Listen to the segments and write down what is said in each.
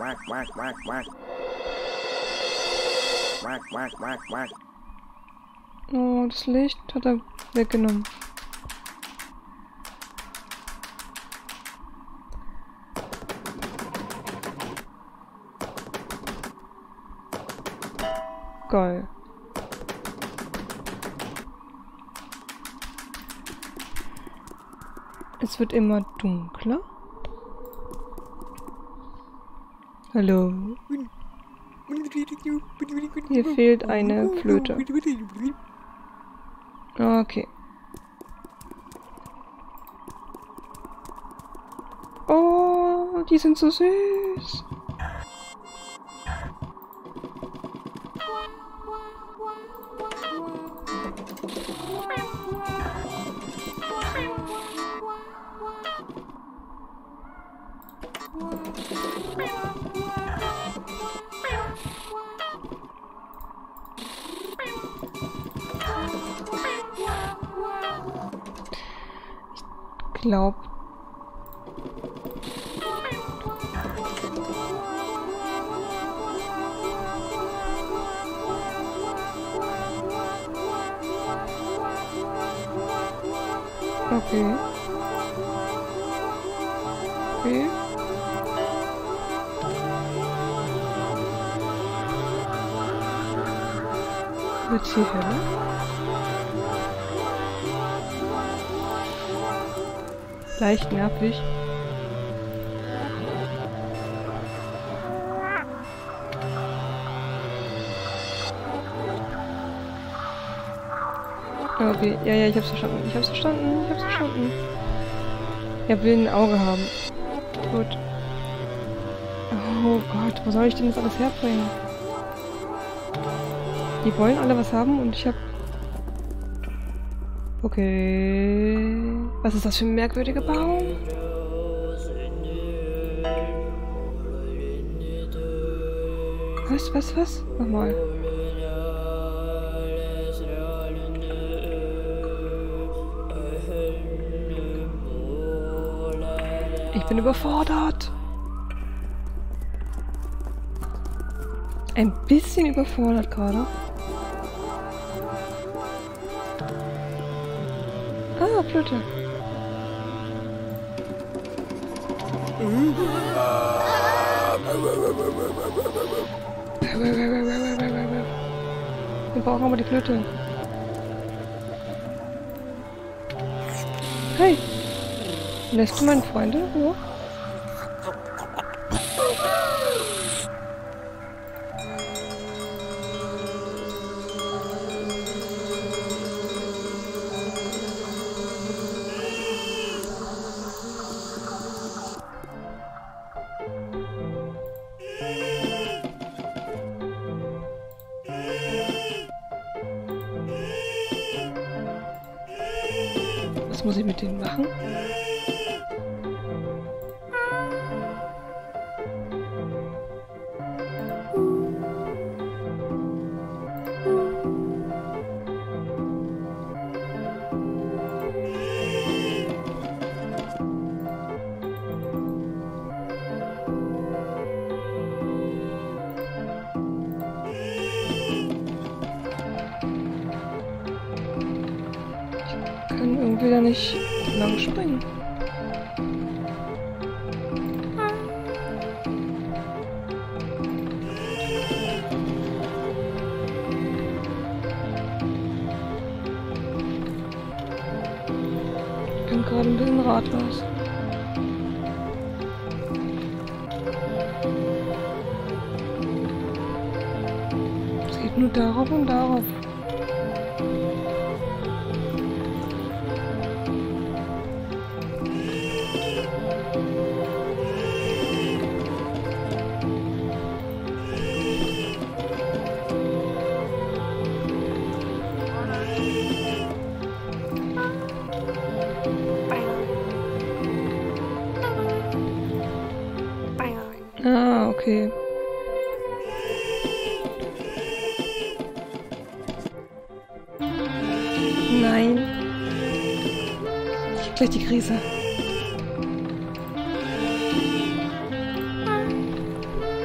Oh, das Licht hat er weggenommen. Geil. Es wird immer dunkler. Hallo. Hier fehlt eine Flöte. Okay. Oh, die sind so süß. Ich glaube, okay. Okay. Wird's hier heller? Leicht nervig. Okay, ja, ich hab's verstanden. Ich hab's verstanden. Er will ein Auge haben. Gut. Oh Gott, wo soll ich denn das alles herbringen? Die wollen alle was haben und ich hab... Okay... Was ist das für ein merkwürdiger Baum? Was? Nochmal. Ich bin überfordert. Ein bisschen überfordert gerade. Ah, Flöte. Wir brauchen aber die Flöte. Hey! Lässt du meine Freunde in Ruhe? Was muss ich mit denen machen? Ich kann irgendwie da nicht lang springen. Ich bin gerade ein bisschen ratlos. Es geht nur darauf und darauf. Ah, okay. Nein. Ich hab gleich die Krise.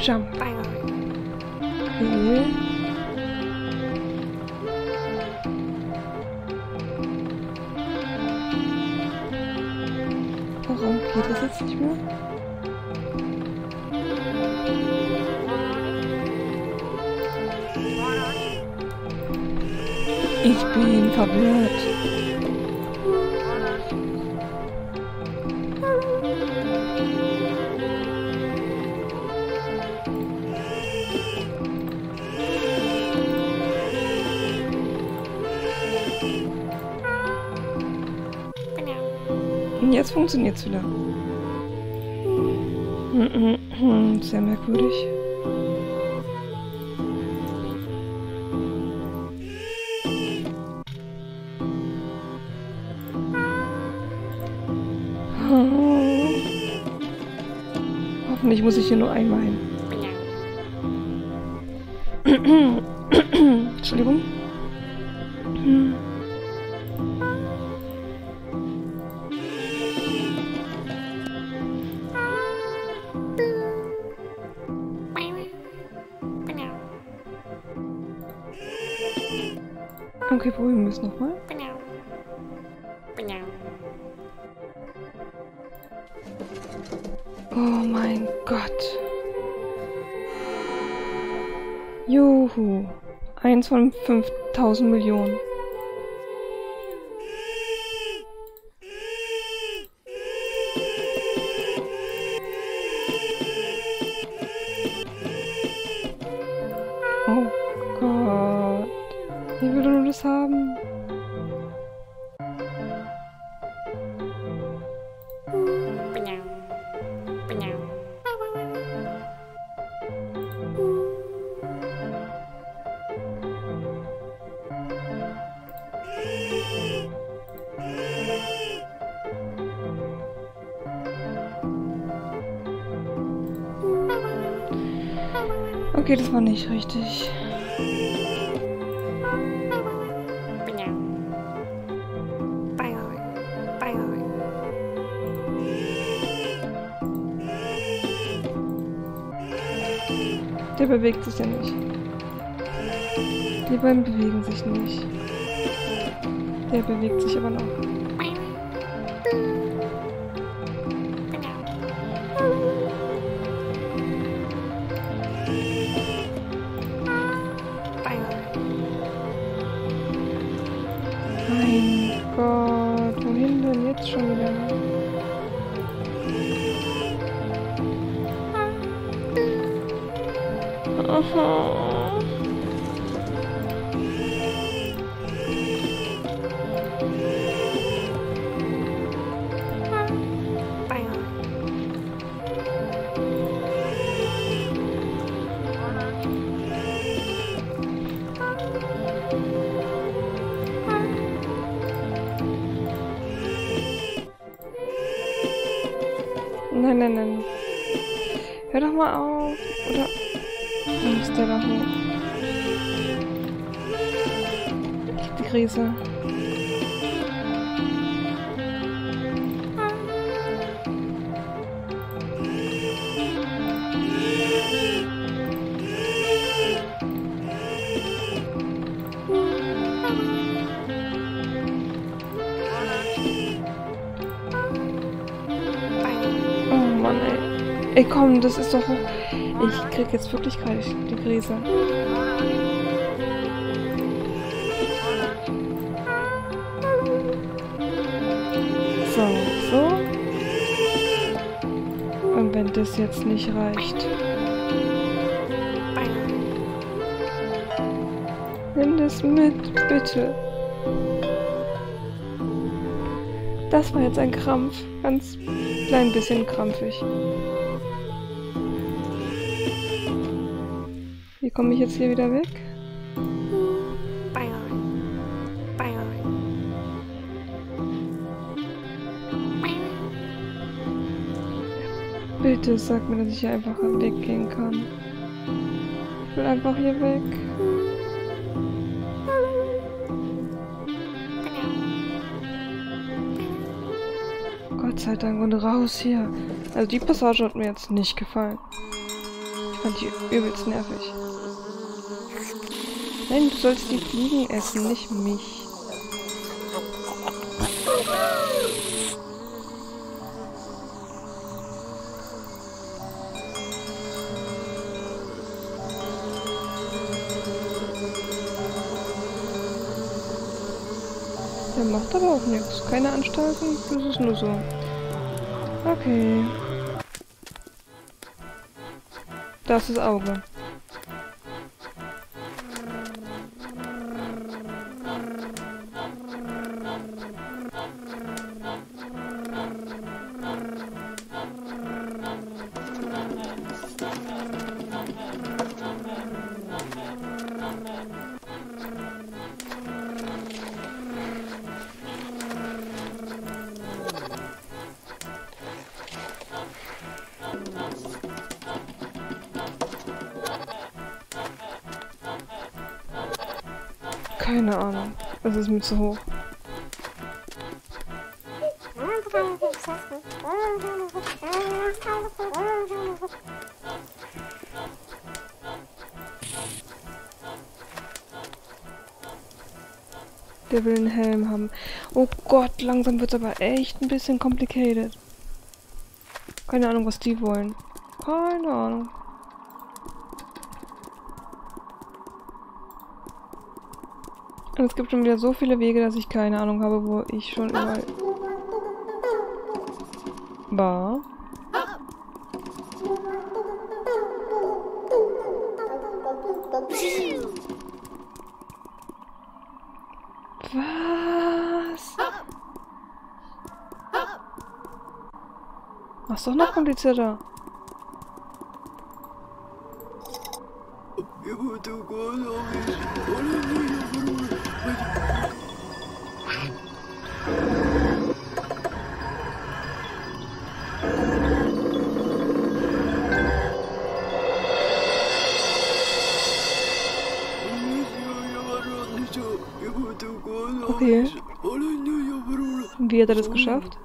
Jump. Okay. Warum geht das jetzt nicht mehr? Ich bin verwirrt. Jetzt funktioniert es wieder. Sehr merkwürdig. Hoffentlich muss ich hier nur einmal hin. Entschuldigung. Okay, probieren wir es nochmal. Oh mein Gott. Juhu. 1 von 5000 Millionen. Oh Gott. Ich will nur das haben. Okay, das war nicht richtig. Der bewegt sich ja nicht. Die beiden bewegen sich nicht. Der bewegt sich aber noch. Mein Gott, wohin denn jetzt schon wieder? Aha. Nein, nein, nein. Hör doch mal auf. Oder... Wo ist der da hoch? Ich hab die Krise. Ey, komm, das ist doch... Ich krieg jetzt wirklich gerade die Krise. So. Und wenn das jetzt nicht reicht... Nimm das mit, bitte. Das war jetzt ein Krampf. Ganz klein bisschen krampfig. Wie komme ich jetzt hier wieder weg? Bitte sag mir, dass ich hier einfach weggehen kann. Ich will einfach hier weg. Gott sei Dank und raus hier. Also die Passage hat mir jetzt nicht gefallen. Fand ich übelst nervig. Nein, du sollst die Fliegen essen, nicht mich. Der macht aber auch nichts. Keine Anstalten, das ist nur so. Okay. Das ist Auge. Keine Ahnung. Das ist mir zu hoch. Der will einen Helm haben. Oh Gott, langsam wird's aber echt ein bisschen complicated. Keine Ahnung, was die wollen. Keine Ahnung. Und es gibt schon wieder so viele Wege, dass ich keine Ahnung habe, wo ich schon überall war. Was? Mach's doch noch komplizierter. Okay. Wie hat er das geschafft?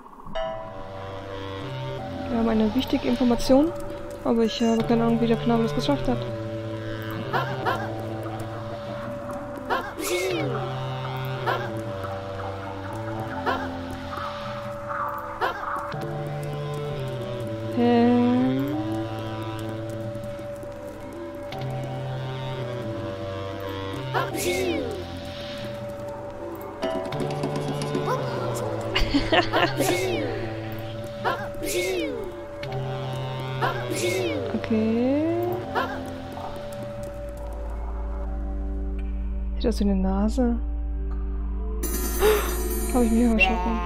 Wir haben eine wichtige Information, aber ich habe keine Ahnung, wie der Knabe das geschafft hat. Okay. Sieht aus wie eine Nase. Habe ich mich erschrocken.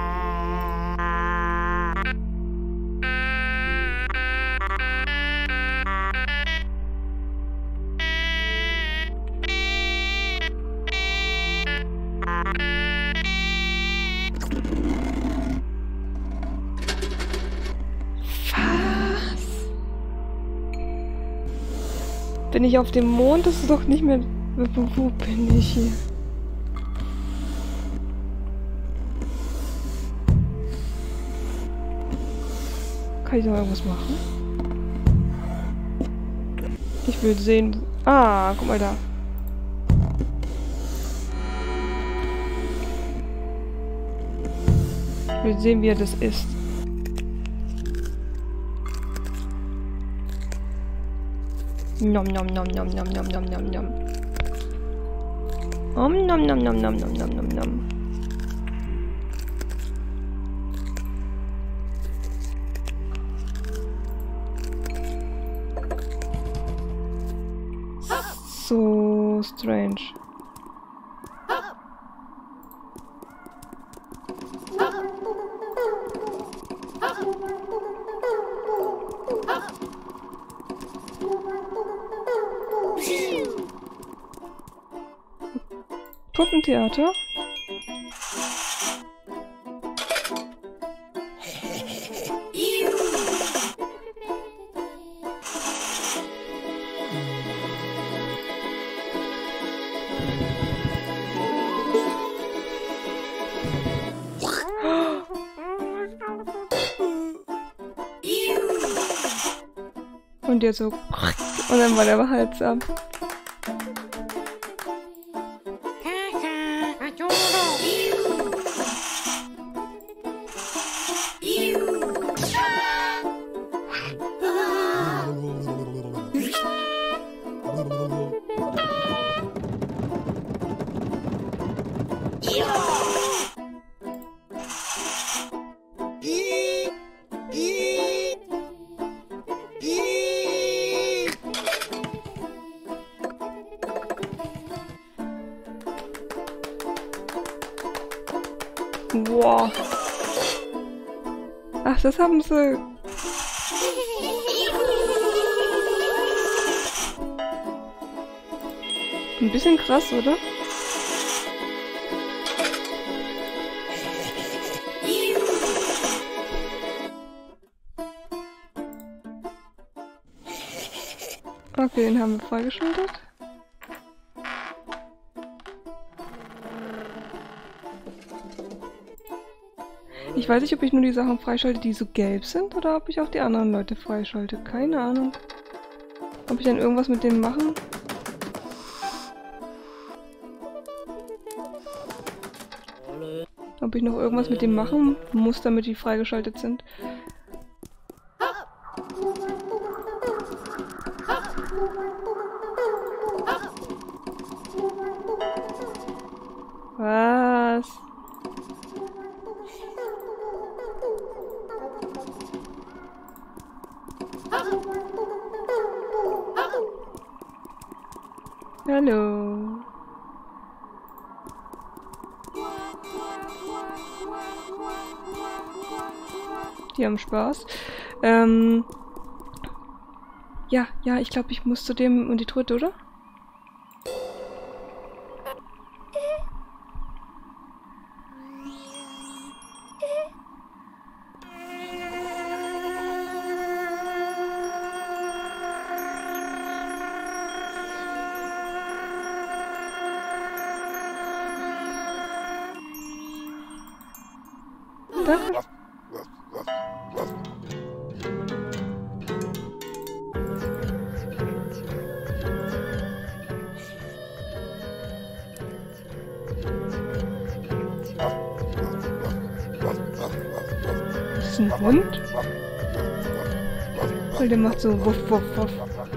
Bin ich auf dem Mond? Das ist doch nicht mehr... Wo bin ich hier? Kann ich noch irgendwas machen? Ich will sehen... Ah, guck mal da. Ich will sehen, wie er das isst. Nom nom nom nom nom nom nom nom nom. Nom nom nom nom nom nom nom nom nom. So strange. Puppentheater? Und jetzt so... Und dann war der Hals ab. Boah. Ach, das haben sie. Ein bisschen krass, oder? Okay, den haben wir freigeschaltet. Ich weiß nicht, ob ich nur die Sachen freischalte, die so gelb sind, oder ob ich auch die anderen Leute freischalte. Keine Ahnung. Ob ich dann irgendwas mit denen machen? Ob ich noch irgendwas mit denen machen muss, damit die freigeschaltet sind. Was? Hallo. Die haben Spaß. Ja, ich glaube, ich muss zu dem und die Tröte, oder? Danke. Das ist ein Hund? Weil der macht so wuff, wuff, wuff.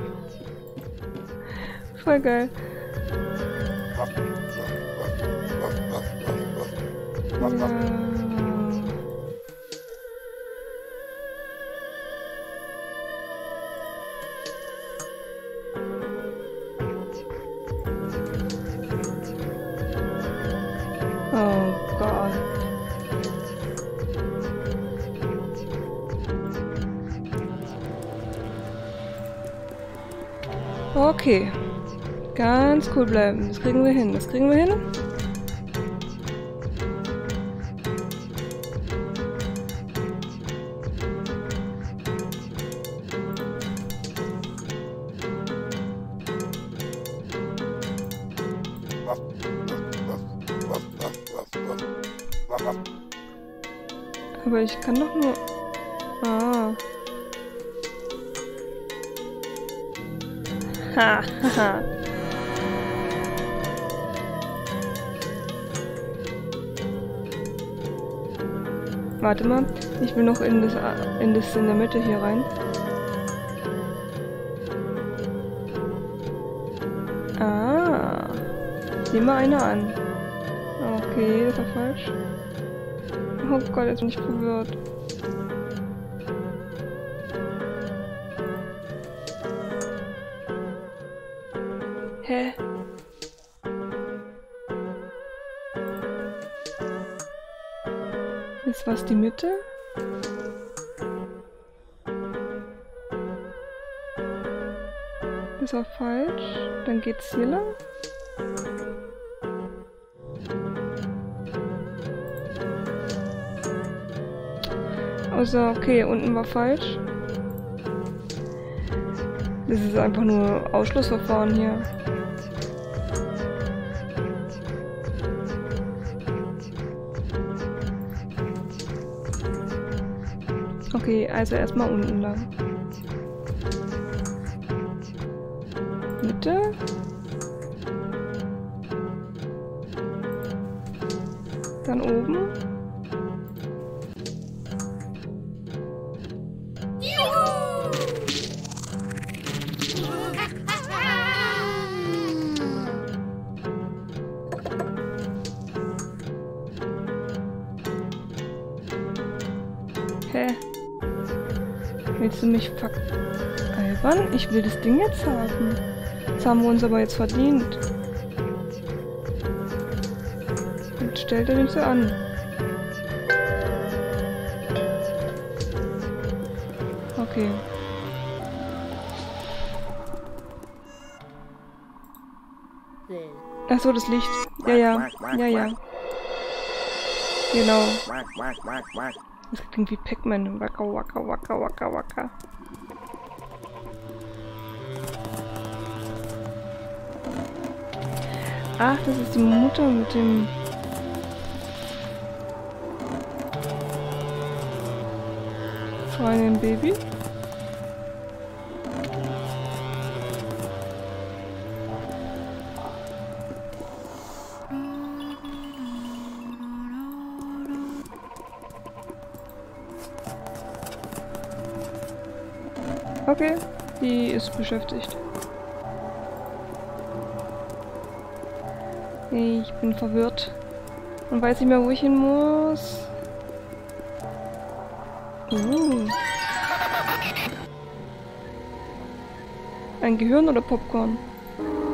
Voll geil. Ja. Oh Gott. Okay. Ganz cool bleiben. Das kriegen wir hin. Das kriegen wir hin. Aber ich kann doch nur... Ah. Ha, haha. Warte mal, ich will noch in das in der Mitte hier rein. Ah. Sieh mal eine an. Okay, das war falsch. Oh Gott, jetzt bin ich verwirrt. Hä? Ist was die Mitte? Das war falsch. Dann geht's hier lang. Also, okay, unten war falsch. Das ist einfach nur Ausschlussverfahren hier. Okay, also erstmal unten lang. Mitte. Dann oben. Hä? Willst du mich veralbern? Ich will das Ding jetzt haben. Das haben wir uns aber jetzt verdient. Und stellt er nicht so an. Okay. Ach so, das Licht. Ja, ja. Ja, ja. Genau. Das klingt wie Pac-Man. Waka, waka, waka, waka, waka. Ach, das ist die Mutter mit dem... freien Baby. Okay, die ist beschäftigt. Ich bin verwirrt und weiß nicht mehr, wo ich hin muss. Ein Gehirn oder Popcorn?